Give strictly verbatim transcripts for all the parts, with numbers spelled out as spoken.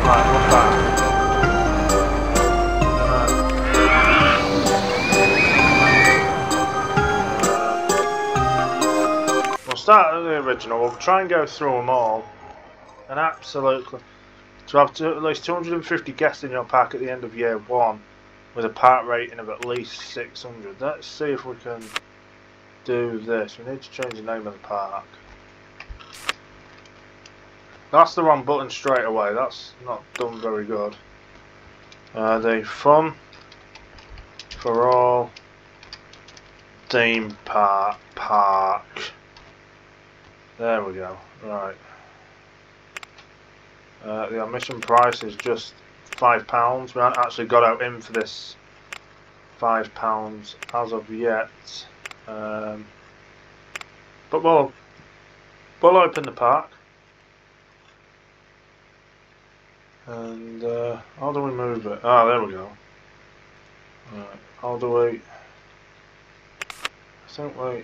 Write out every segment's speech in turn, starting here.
Right, we're back. Uh, we'll start at the original. We'll try and go through them all. And absolutely, to have to, at least two hundred fifty guests in your park at the end of year one with a park rating of at least six hundred. Let's see if we can do this. We need to change the name of the park. That's the wrong button straight away. That's not done very good. Uh, the Fun for All Theme Park Park. There we go. Right. Uh, the admission price is just five pounds. We haven't actually got out in for this five pounds as of yet. Um, but we'll we'll open the park. And uh, how do we move it? Ah, there we go. Right, how do we? I think we.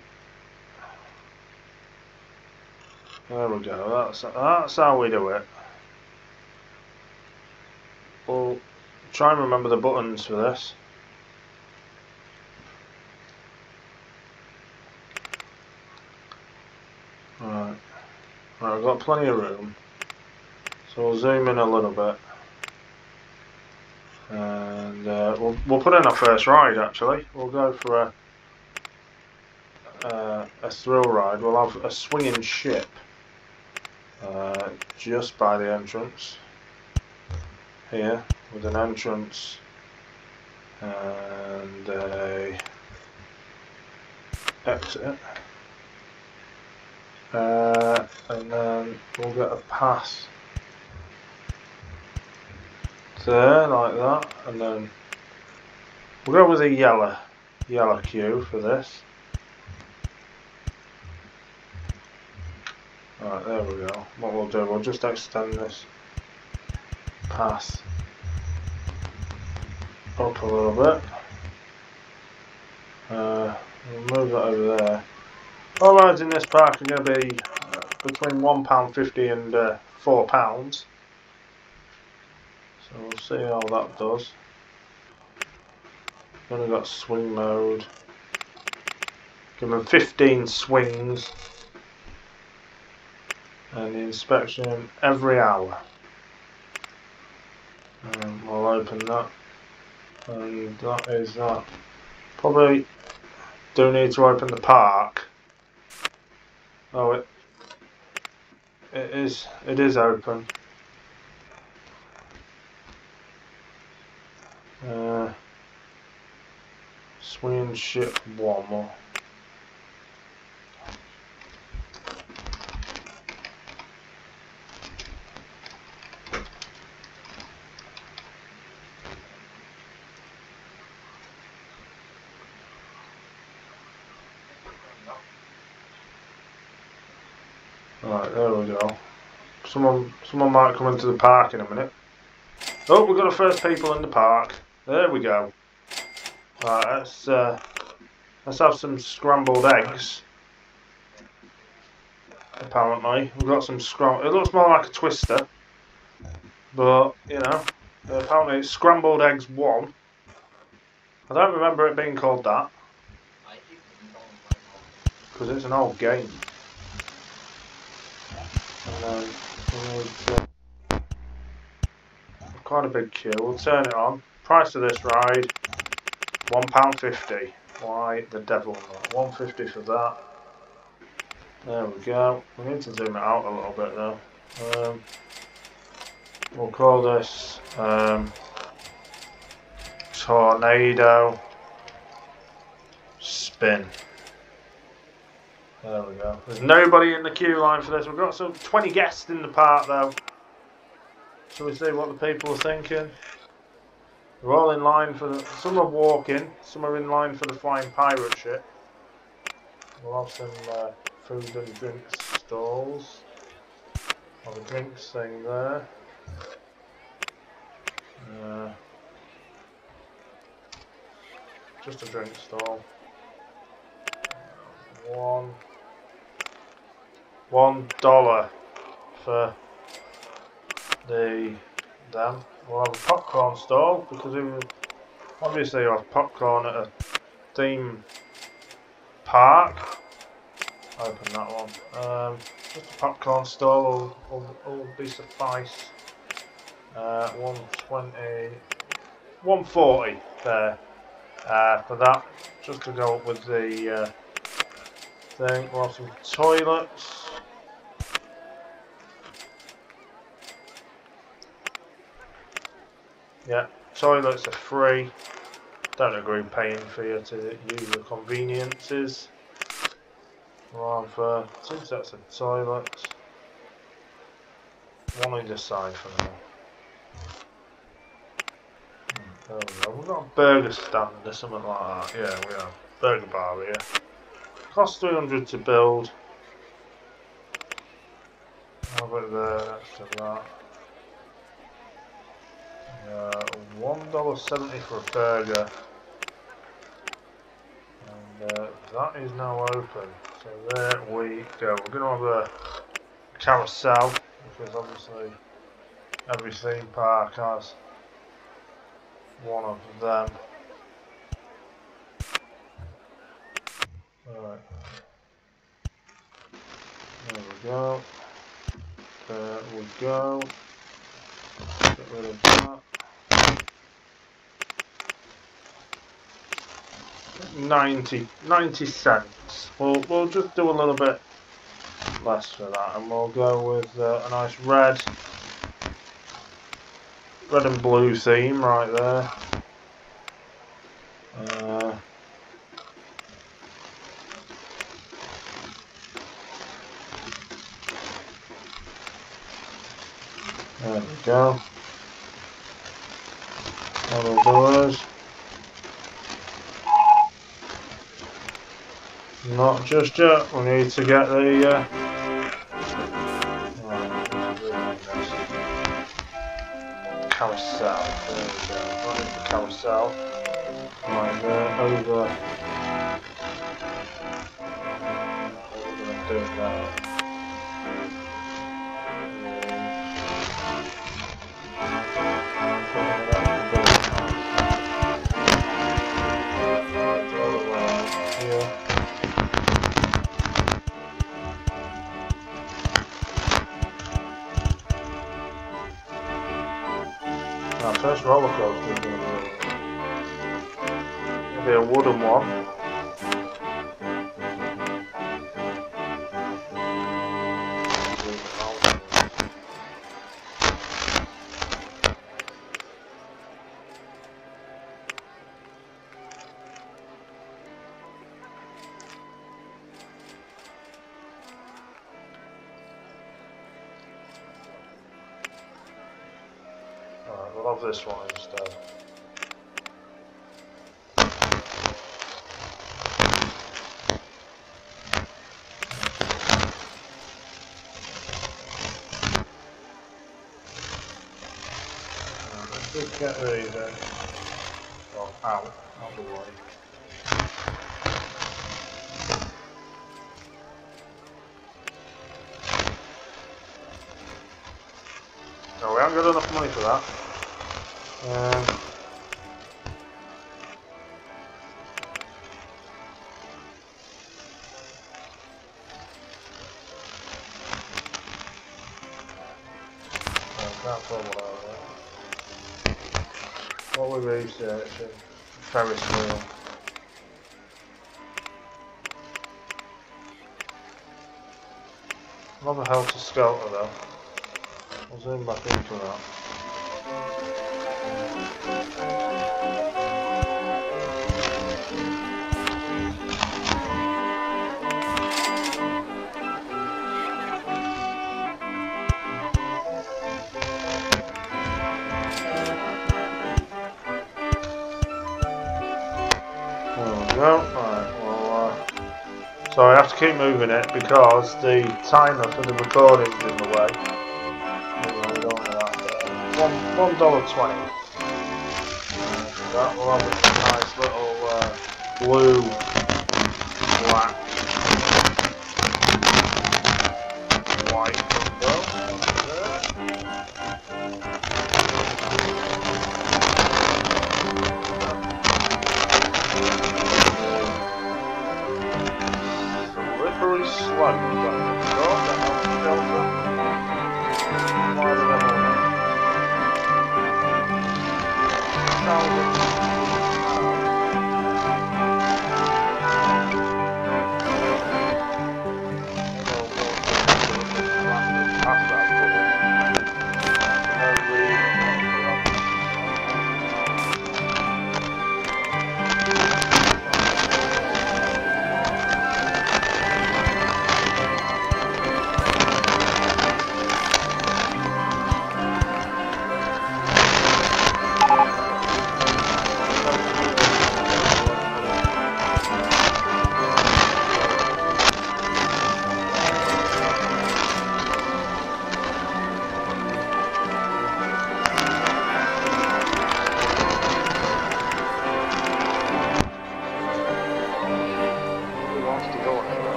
There we go. That's that's how we do it. We'll try and remember the buttons for this. Right. Right, I've got plenty of room. So we'll zoom in a little bit. And uh, we'll, we'll put in our first ride actually. We'll go for a, uh, a thrill ride. We'll have a swinging ship uh, just by the entrance. Here, with an entrance and a exit. Uh, and then we'll get a pass there like that, and then we'll go with a yellow yellow queue for this. Right, there we go. What we'll do, we'll just extend this pass up a little bit. Uh, we'll move that over there. All rides in this park are going to be uh, between one pound fifty and uh, four pounds. So we'll see how that does. Then we've got swing mode. Give them fifteen swings. And the inspection every hour. Um, we'll open that. And that is that. Probably do need to open the park. Oh, it it is it is open. Uh, swinging ship one more. Right, there we go. Someone, someone might come into the park in a minute. Oh, we've got the first people in the park. There we go. Right, let's uh, let's have some scrambled eggs. Apparently, we've got some scram. It looks more like a twister, but you know, apparently it's scrambled eggs one. I don't remember it being called that because it's an old game. And then we need to, quite a big queue. We'll turn it on. Price of this ride, one pound fifty. Why the devil not? one fifty for that. There we go. We need to zoom it out a little bit though. Um, we'll call this um, Tornado Spin. There we go. There's nobody in the queue line for this. We've got some twenty guests in the park though. Shall we see what the people are thinking? We're all in line for the... Some are walking, some are in line for the flying pirate ship. We'll have some uh, food and drinks stalls. Have a drinks thing there. Uh, just a drink stall. One... One dollar for the Then we'll have a popcorn stall, because we obviously you have popcorn at a theme park. Open that one. Um, just a popcorn stall will, will, will be suffice. Uh, one twenty, one forty there uh, for that. Just to go up with the uh, thing. We'll have some toilets. Yeah, toilets are free. Don't agree paying for you to use the conveniences. We'll have uh, two sets of toilets. One either side for now. There we go. We've got a burger stand or something like that. Yeah, we have. Burger bar here. Cost three hundred to build. Have it there next to that. Uh, one dollar seventy for a burger. And uh, that is now open. So there we go. We're going to have a carousel, because obviously every theme park has one of them. Right. There we go. There we go. Get rid of that. ninety, ninety cents. We'll, we'll just do a little bit less for that, and we'll go with uh, a nice red, red and blue theme right there. Uh, there we go. Other doors. Not just yet. We need to get the. Uh, carousel. There we go. That is the carousel. Right there, over. We're going to do it now. Our first roller coaster is going to be, be a wooden one. Alright, we'll have this one instead. Let's get these in. Oh, out. Out of the way. No, we haven't got enough money for that. Um, I can't pull one out of that. What we're researching? Ferris wheel. Love a Helter Skelter though. I'll zoom back into that. Well, right, well, uh, so I have to keep moving it because the timer for the recording is in the way. Anyway, we don't want that. Uh, one, one dollar twenty. Uh, that will have a nice little uh, blue, black, white window.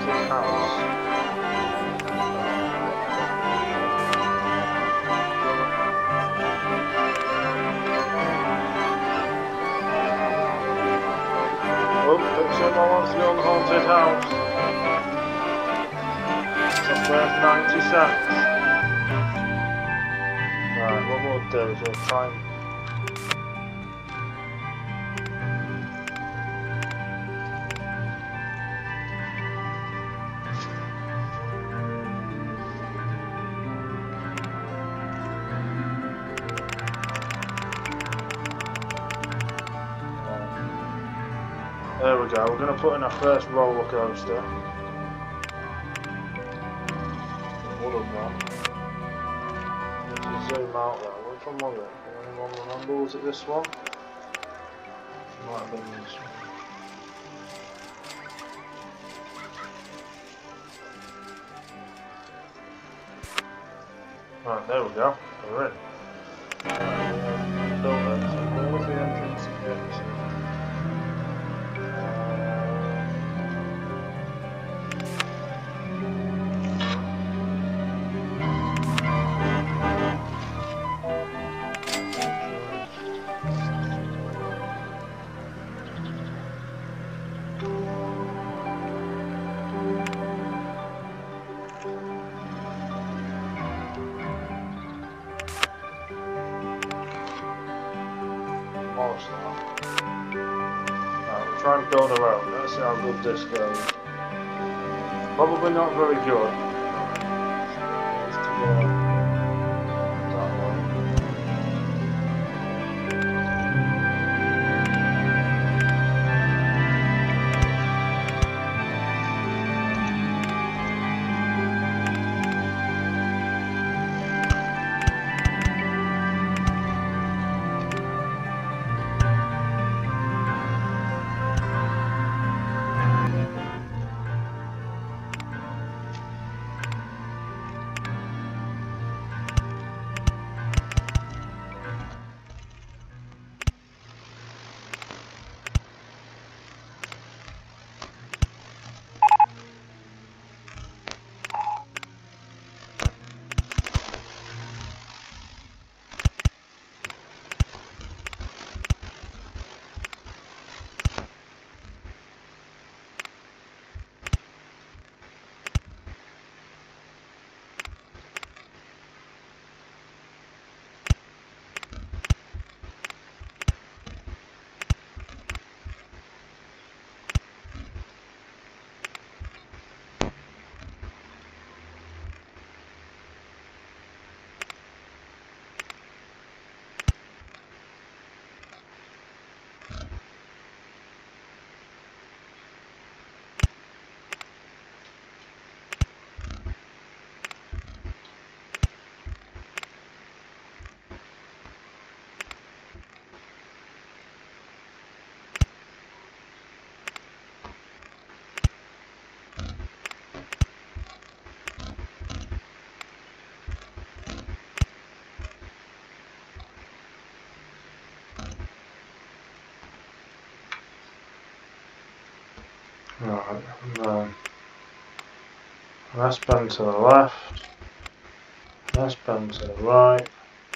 haunted house. Oh, but someone wants to go on the haunted house. It's the first ninety cents. Right, what we'll do is we'll try and... There we go, we're going to put in our first roller coaster. What of one. Let's zoom out there. Which one was it? Anyone remember? Was it this one? Might have been this one. Right, there we go. We're in. Right, built it. So where was the entrance? Yes. Right, we'll try and build a road. Let's see how good this goes. Probably not very good. Needs to go that way. Right, and then let's bend to the left, let's bend to the right.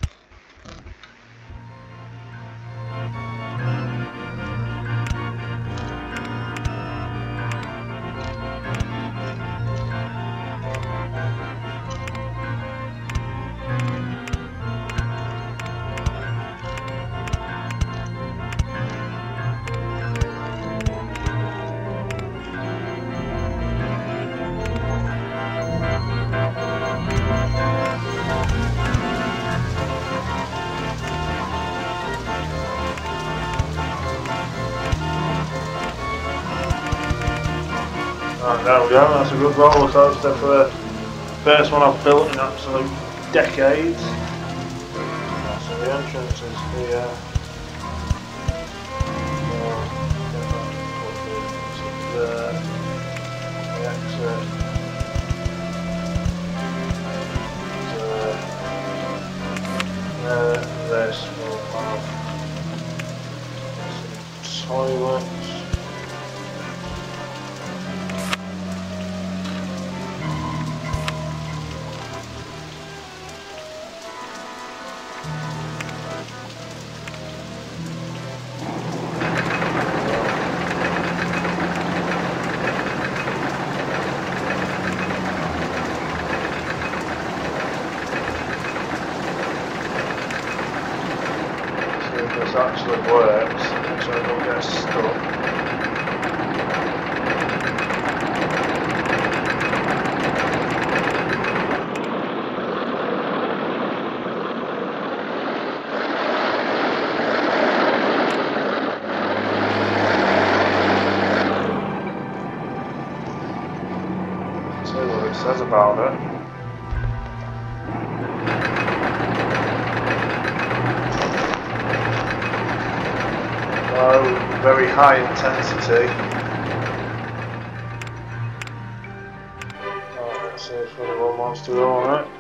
Right, there we go, that's a good roller coaster for the first one I've built in absolute decades. Right, so the entrance is here. So, there. The exit. There. There. This will have some toilets. actually works, so I don't get stuck. See what it says about it. Oh, very high intensity. Oh, let's see if anyone wants to go on it.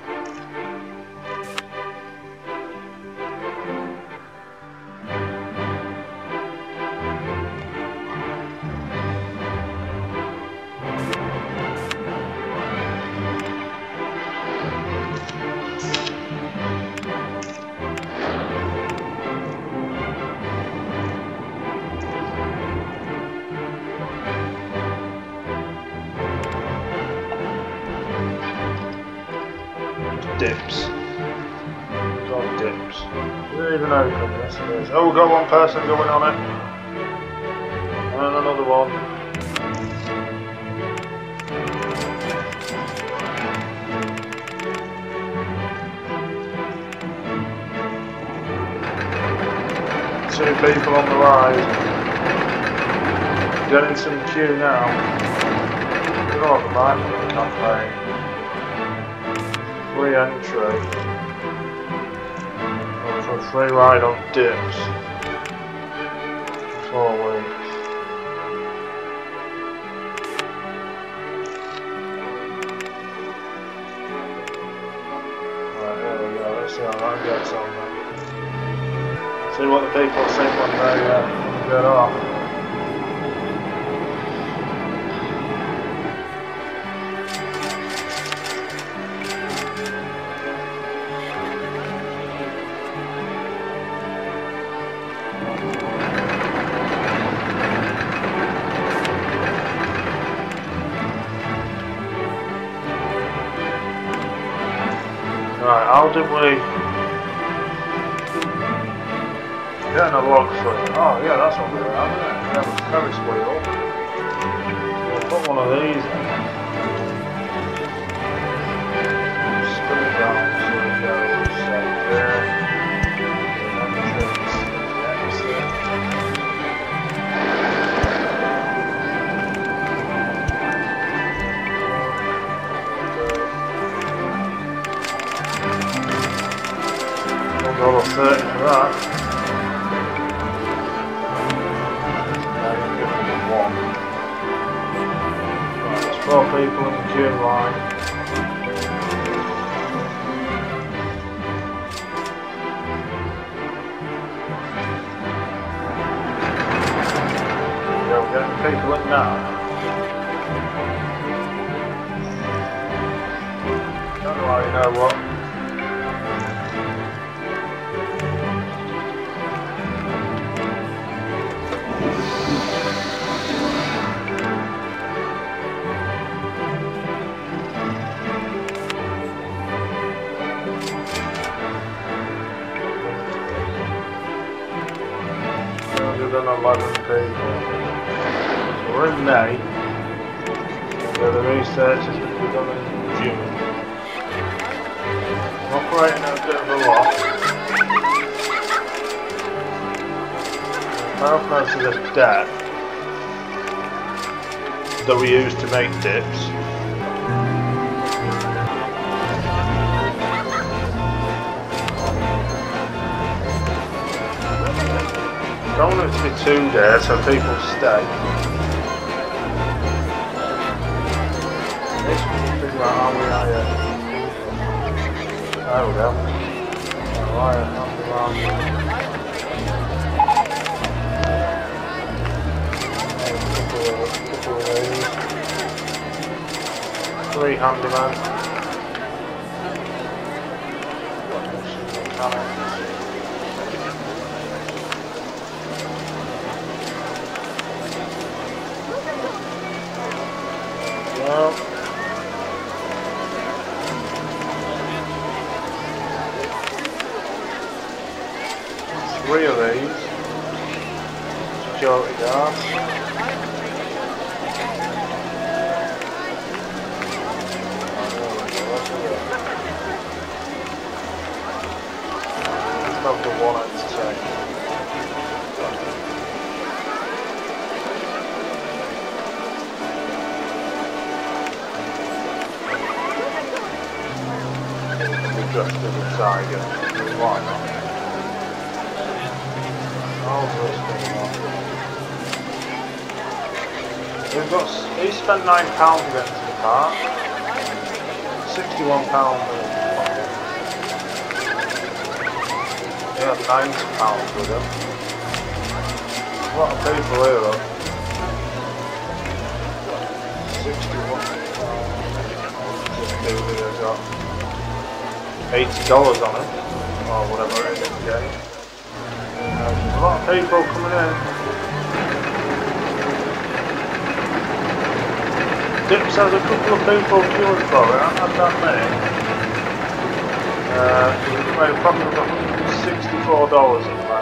Dips. God, dips. Is it even open? Yes, it is. Oh, we've got one person going on it. And another one. Two people on the ride. Getting some queue now. Oh, the mind campaign. Free entry for a free ride on dips. Four weeks. Right, there we go. Let's see how that gets on then. See what the people think when they uh, get off. Right, how did we get a log through? Oh yeah, that's what we were having, isn't it? We have a Ferris wheel. We'll put one of these in. Spin it round so it goes like there. one dollar thirty for that. Right, there's four people in the queue line. Yeah, we're getting people in now. Don't know how you know what. eleven people. So we're in May. So the research is going to be done in June. I'm operating at a bit of a loss. I've noticed this deck that we use to make dips. I don't want it to be too there so people stay. Let's figure out how we are here. There we go. Alright, not be long. Three handyman. Well, three of these. security guard. Let's have the wallets check. Dressed as a tiger. Why not? I'll just We've got. He spent nine pounds getting to the park. Sixty-one pounds. He had ninety pounds with him. A lot of people here though. Sixty-one pounds. Got eighty dollars on it, or whatever it is again. Uh, there's a lot of people coming in. Dips has a couple of people queuing for it, I haven't had that many. Uh, we've made a profit of one hundred sixty-four dollars in that.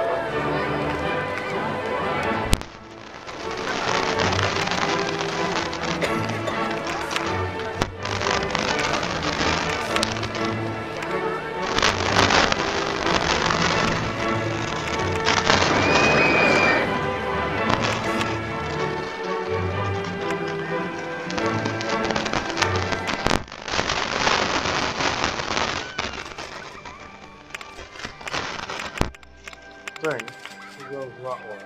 Thing, it goes that way.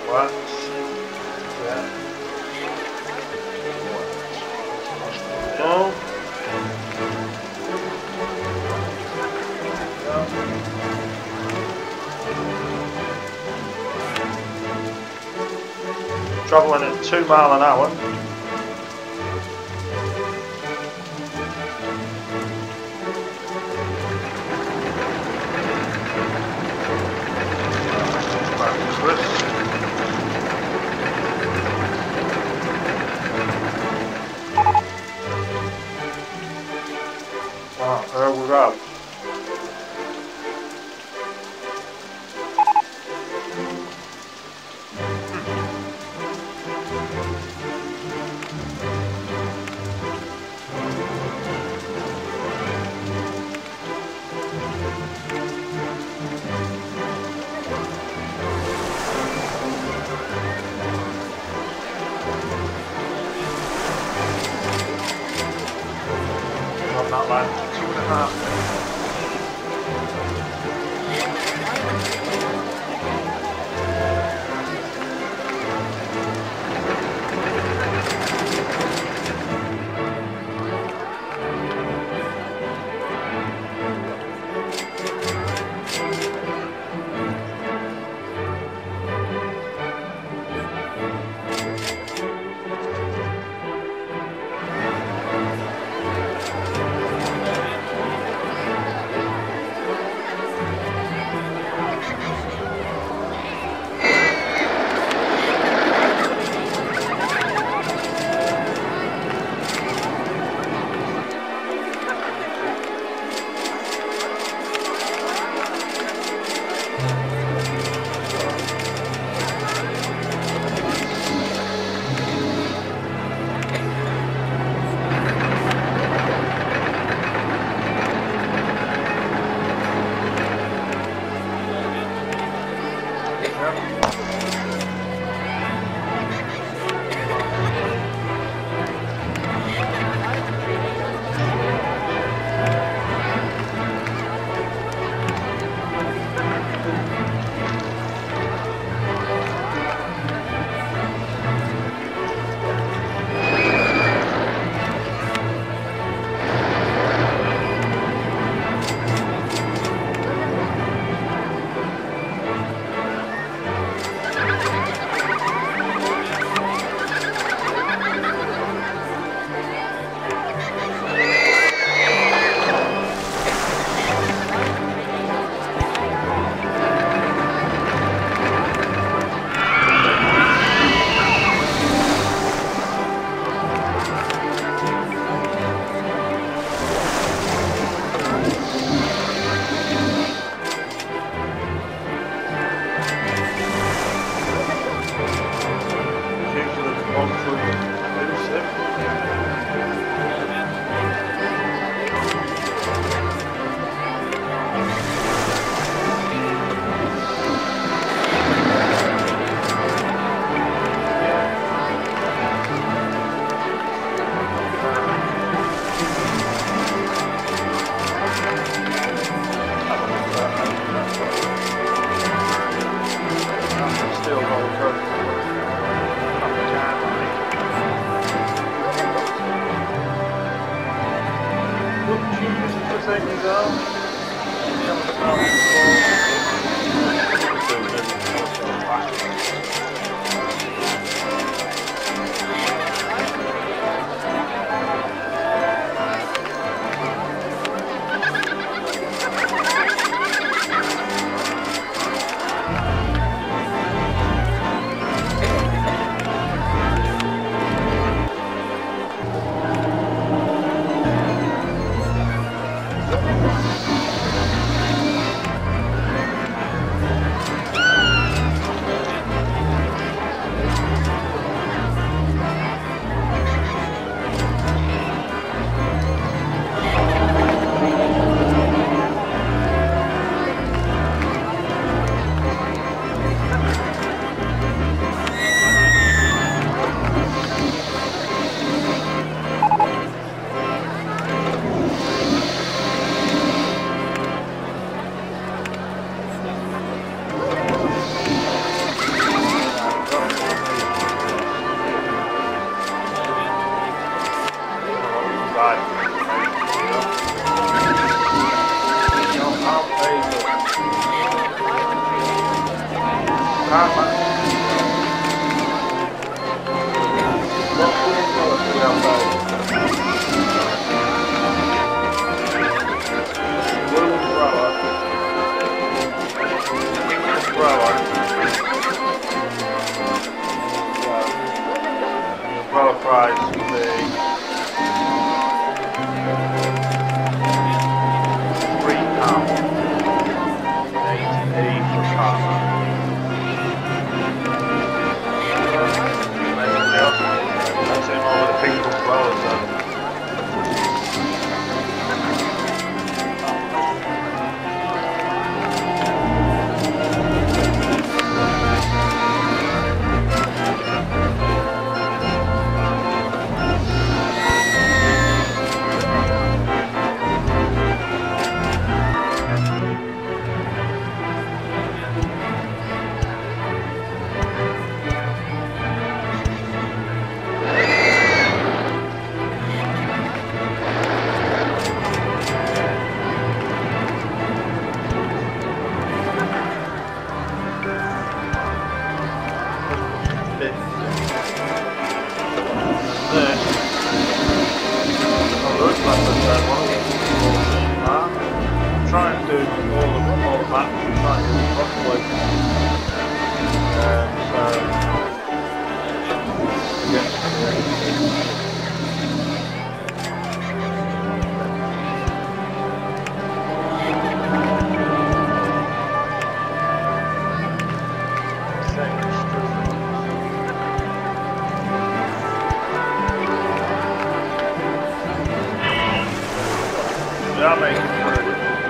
Wax. Yeah. No. Travelling at two mile an hour. Right, there we go. How much? What umbrellas do we have there? Blue umbrella. Umbrella. The umbrella price would be three pounds eighty per pound. That's it over the pink umbrellas then. Try and do all the, all the maps and try and do it properly. Um, so, yeah. We are making progress.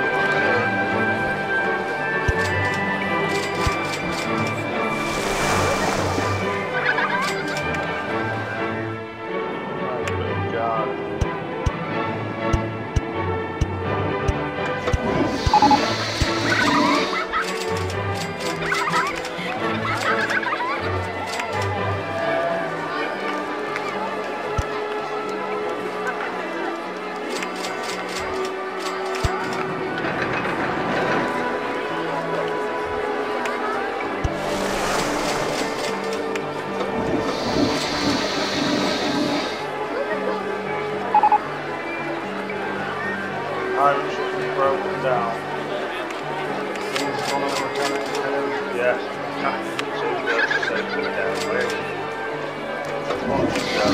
Irish has been broken down. These one of the mechanics headers, yes, mechanics and two words to say put it down with. That's what it's done.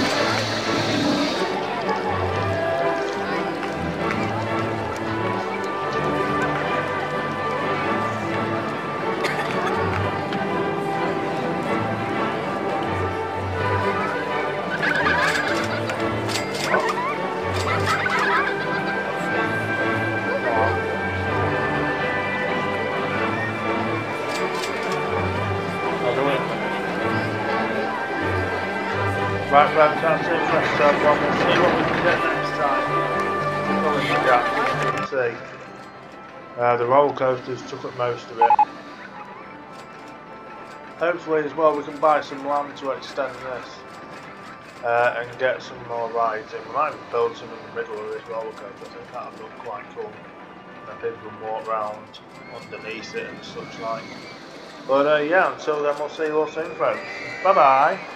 Right, right, that's it for episode one. We'll see what we can get next time. Probably the gap, let's see. Uh, the roller coasters took up most of it. Hopefully as well we can buy some land to extend this. Uh, and get some more rides in. We might even build some in the middle of this roller coaster. I think that would look quite cool. And people can walk around underneath it and such like. But uh, yeah, until then we'll see you all soon folks. Bye bye.